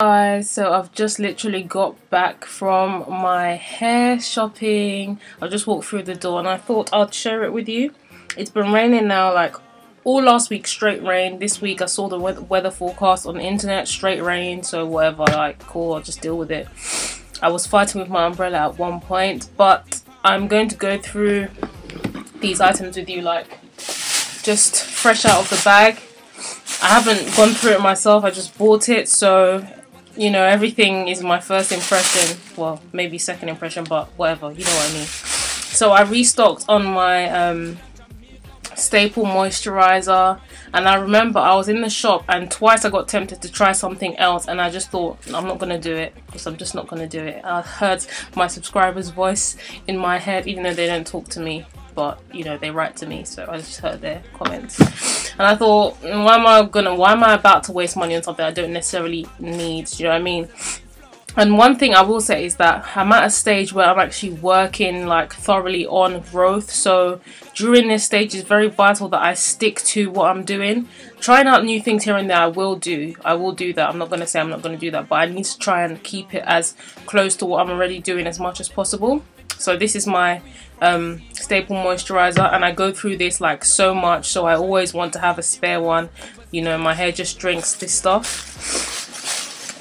Guys, so I've just literally got back from my hair shopping. I just walked through the door and I thought I'd share it with you. It's been raining now, like all last week, straight rain. This week I saw the weather forecast on the internet, straight rain, so whatever, like cool, I'll just deal with it. I was fighting with my umbrella at one point, but I'm going to go through these items with you, like just fresh out of the bag. I haven't gone through it myself, I just bought it, so you know, everything is my first impression, well, maybe second impression, but whatever, you know what I mean. So I restocked on my staple moisturizer, and I remember I was in the shop and twice I got tempted to try something else, and I just thought, I'm not gonna do it, because I'm just not gonna do it. I heard my subscriber's voice in my head, even though they don't talk to me, but you know, they write to me, so I just heard their comments. And I thought, why am I about to waste money on something I don't necessarily need? Do you know what I mean? And one thing I will say is that I'm at a stage where I'm actually working like thoroughly on growth. So during this stage, it's very vital that I stick to what I'm doing. Trying out new things here and there, I will do that. I'm not going to say I'm not going to do that, but I need to try and keep it as close to what I'm already doing as much as possible. So this is my staple moisturizer, and I go through this like so much, so I always want to have a spare one. You know, my hair just drinks this stuff.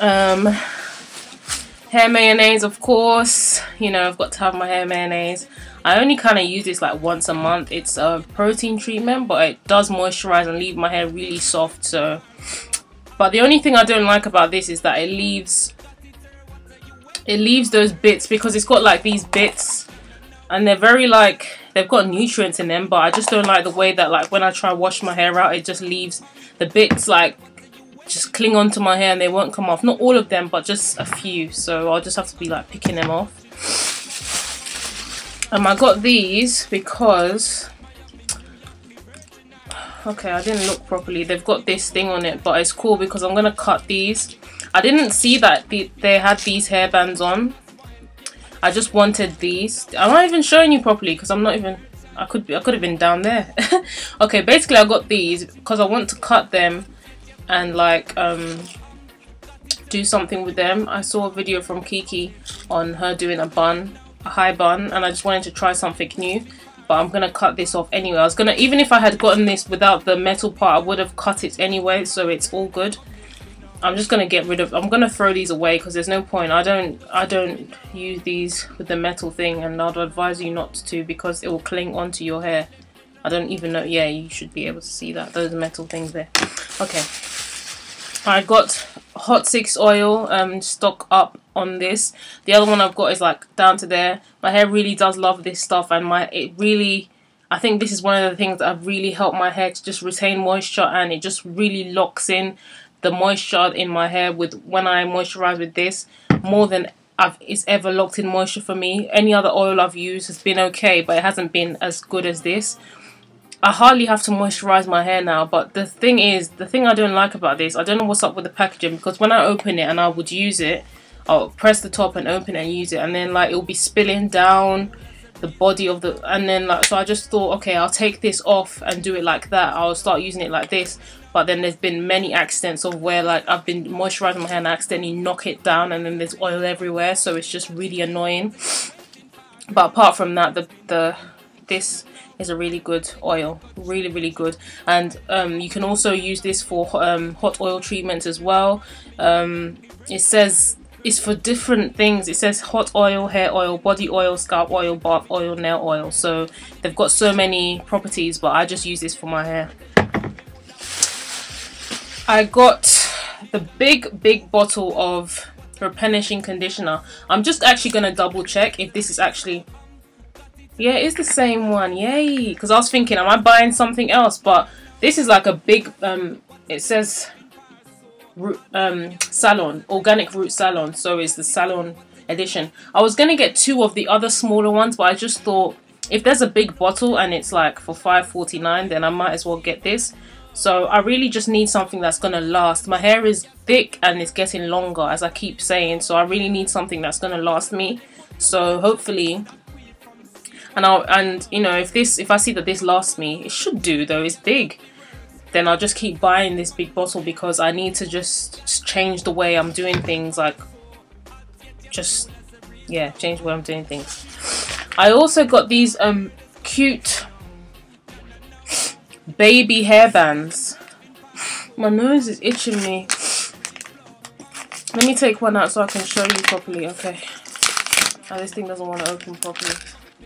Hair mayonnaise, of course, you know, I've got to have my hair mayonnaise. I only kind of use this like once a month. It's a protein treatment, but it does moisturize and leave my hair really soft. So, but the only thing I don't like about this is that it leaves those bits, because it's got like these bits and they're very like, they've got nutrients in them, but I just don't like the way that like when I try to wash my hair out, it just leaves the bits like just cling onto my hair and they won't come off. Not all of them, but just a few, so I'll just have to be like picking them off. I got these because, okay, I didn't look properly. They've got this thing on it, but it's cool because I'm gonna cut these. I didn't see that they had these hairbands on. I just wanted these. I'm not even showing you properly because I'm not even, I could have been down there. Okay, basically I got these because I want to cut them and like do something with them. I saw a video from Kiki on her doing a high bun, and I just wanted to try something new, but I'm gonna cut this off anyway. I was gonna, even if I had gotten this without the metal part, I would have cut it anyway, so it's all good. I'm just gonna get rid of, I'm gonna throw these away because there's no point. I don't use these with the metal thing, and I'd advise you not to because it will cling onto your hair. I don't even know, yeah, you should be able to see that, those metal things there. Okay, I got hot 6 oil, stock up on this. The other one I've got is like down to there. My hair really does love this stuff, and I think this is one of the things that have really helped my hair to just retain moisture, and it just really locks in the moisture in my hair with when I moisturize with this, more than it's ever locked in moisture for me. Any other oil I've used has been okay, but it hasn't been as good as this. I hardly have to moisturize my hair now, but the thing I don't like about this, I don't know what's up with the packaging, because when I open it and I would use it, I'll press the top and open it and use it, and then like it'll be spilling down the body of the, and then like, so I just thought, okay, I'll take this off and do it like that. I'll start using it like this. But then there's been many accidents of where like I've been moisturizing my hair and I accidentally knock it down, and then there's oil everywhere, so it's just really annoying. But apart from that, this is a really good oil, really good. And you can also use this for hot oil treatments as well. It says it's for different things. It says hot oil, hair oil, body oil, scalp oil, bath oil, nail oil. So they've got so many properties, but I just use this for my hair. I got the big bottle of replenishing conditioner. I'm just actually going to double check if this is actually, yeah, it is the same one, yay, because I was thinking, am I buying something else? But this is like a big, it says salon, organic root salon, so it's the salon edition. I was going to get 2 of the other smaller ones, but I just thought if there's a big bottle and it's like for $5.49, then I might as well get this. So I really just need something that's gonna last. My hair is thick and it's getting longer, as I keep saying, so I really need something that's gonna last me. So hopefully, and you know, if I see that this lasts me, it should do though, it's big. then I'll just keep buying this big bottle because I need to just change the way I'm doing things, like just, yeah, change the way I'm doing things. I also got these cute baby hairbands. My nose is itching me. Let me take one out so I can show you properly. Okay. Oh, this thing doesn't want to open properly.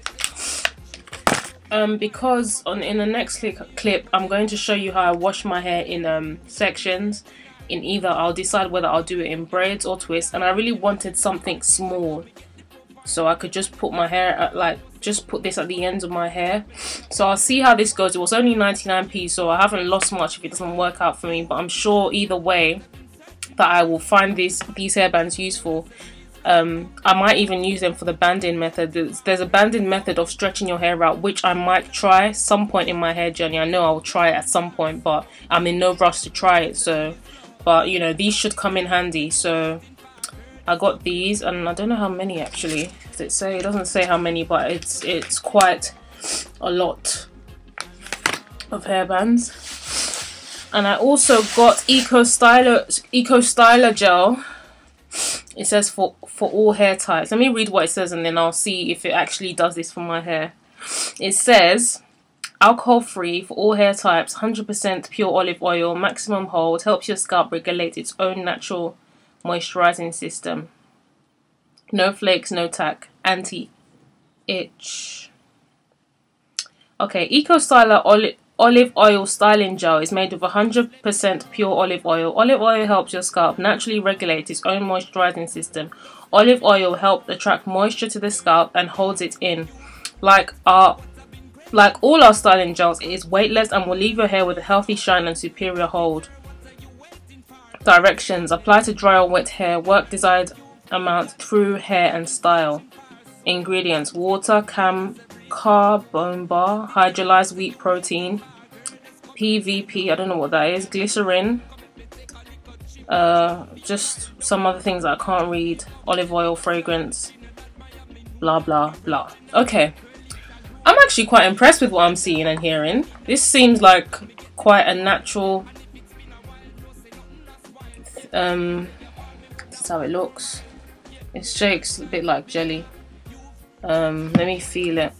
Because in the next clip I'm going to show you how I wash my hair in sections. In either, I'll decide whether I'll do it in braids or twists, and I really wanted something small so I could just put my hair at, like, just put this at the ends of my hair. So I'll see how this goes. It was only 99p, so I haven't lost much if it doesn't work out for me, but I'm sure either way that I will find these hairbands useful. I might even use them for the banding method. There's a banding method of stretching your hair out, which I might try some point in my hair journey. I know I'll try it at some point, but I'm in no rush to try it. So, but you know, these should come in handy. So I got these, and I don't know how many actually. Does it say? It doesn't say how many, but it's quite a lot of hairbands. And I also got Eco Styler gel. It says for all hair types. Let me read what it says, and then I'll see if it actually does this for my hair. It says, alcohol free for all hair types, 100% pure olive oil, maximum hold, helps your scalp regulate its own natural moisturizing system. No flakes, no tack, anti-itch. Okay, Eco Styler olive oil styling gel is made of 100% pure olive oil. Olive oil helps your scalp naturally regulate its own moisturizing system. Olive oil helps attract moisture to the scalp and holds it in. Like all our styling gels, it is weightless and will leave your hair with a healthy shine and superior hold. Directions: apply to dry or wet hair. Work desired amount through hair and style. Ingredients: water, carbon hydrolyzed wheat protein, PVP, I don't know what that is, glycerin, just some other things that I can't read, olive oil, fragrance, blah blah blah. Okay, I'm actually quite impressed with what I'm seeing and hearing. This seems like quite a natural, this is how it looks. It shakes a bit like jelly. Let me feel it.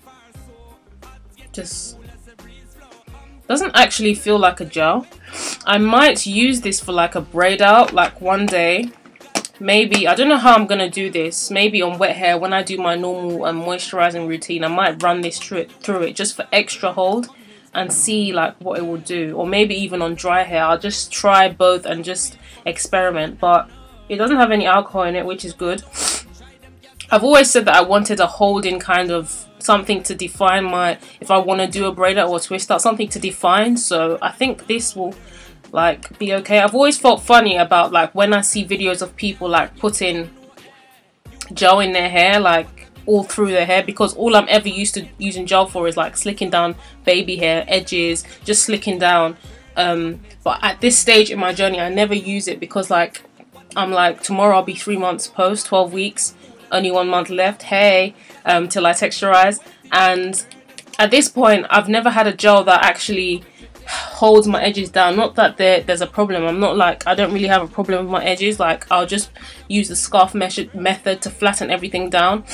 Just doesn't actually feel like a gel. I might use this for like a braid out, like one day. Maybe, I don't know how I'm gonna do this. Maybe on wet hair, when I do my normal moisturizing routine, I might run this through it just for extra hold and see like what it will do. Or maybe even on dry hair, I'll just try both and just experiment. But it doesn't have any alcohol in it, which is good. I've always said that I wanted a holding kind of something to define my, if I want to do a braid out or a twist out, something to define. So I think this will like be okay. I've always felt funny about like when I see videos of people like putting gel in their hair, like all through their hair, because all I'm ever used to using gel for is like slicking down baby hair, edges, just slicking down. But at this stage in my journey, I never use it because like I'm like, tomorrow I'll be 3 months post, 12 weeks. Only 1 month left, hey, till I texturize. And at this point, I've never had a gel that actually holds my edges down. Not that there's a problem. I'm not like, I don't really have a problem with my edges. Like, I'll just use the scarf method to flatten everything down.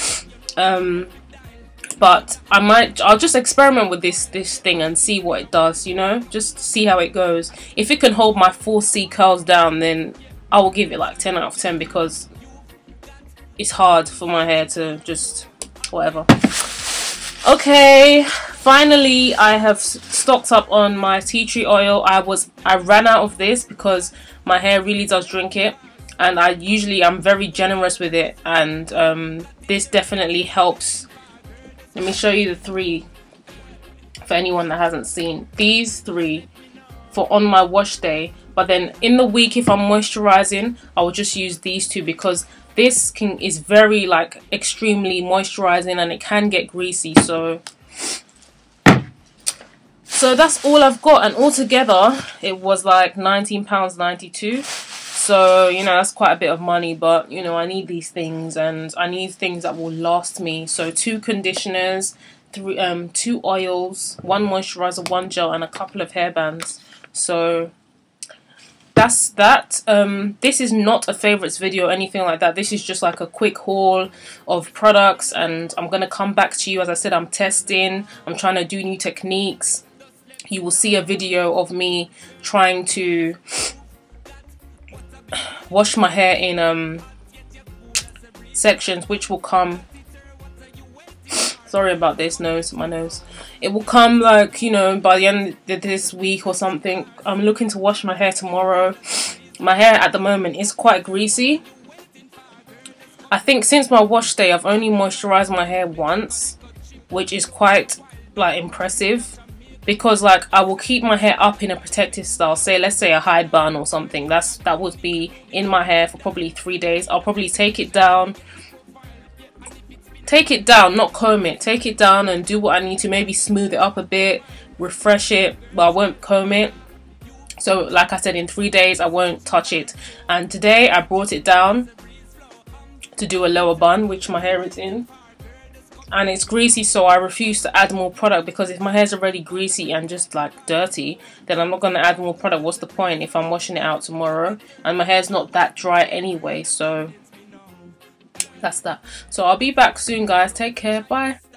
But I'll just experiment with this thing and see what it does, you know, just see how it goes. If it can hold my 4C curls down, then I will give it like 10 out of 10, because it's hard for my hair to just whatever. Okay, finally I have stocked up on my tea tree oil. I ran out of this because my hair really does drink it, and I'm very generous with it, and this definitely helps. Let me show you the 3 for anyone that hasn't seen. These 3 for on my wash day, but then in the week if I'm moisturizing, I will just use these 2 because this is very like extremely moisturizing and it can get greasy. So that's all I've got, and altogether it was like £19.92. So you know, that's quite a bit of money, but you know, I need these things and I need things that will last me. So 2 conditioners, 2 oils, 1 moisturizer, 1 gel, and a couple of hairbands. So that's that. This is not a favorites video or anything like that. This is just like a quick haul of products, and I'm gonna come back to you. As I said, I'm testing, I'm trying to do new techniques. You will see a video of me trying to wash my hair in sections, which will come, sorry about this nose, my nose, it will come like, you know, by the end of this week or something. I'm looking to wash my hair tomorrow. My hair at the moment is quite greasy. I think since my wash day I've only moisturized my hair once, which is quite like impressive, because like I will keep my hair up in a protective style, say let's say a hide bun or something. That would be in my hair for probably 3 days. I'll probably take it down, not comb it, take it down and do what I need to, maybe smooth it up a bit, refresh it, but I won't comb it. So like I said, in 3 days I won't touch it. And today I brought it down to do a lower bun, which my hair is in, and it's greasy, so I refuse to add more product, because if my hair's already greasy and just like dirty, then I'm not going to add more product. What's the point if I'm washing it out tomorrow and my hair's not that dry anyway? So that's that. So I'll be back soon, guys. Take care. Bye.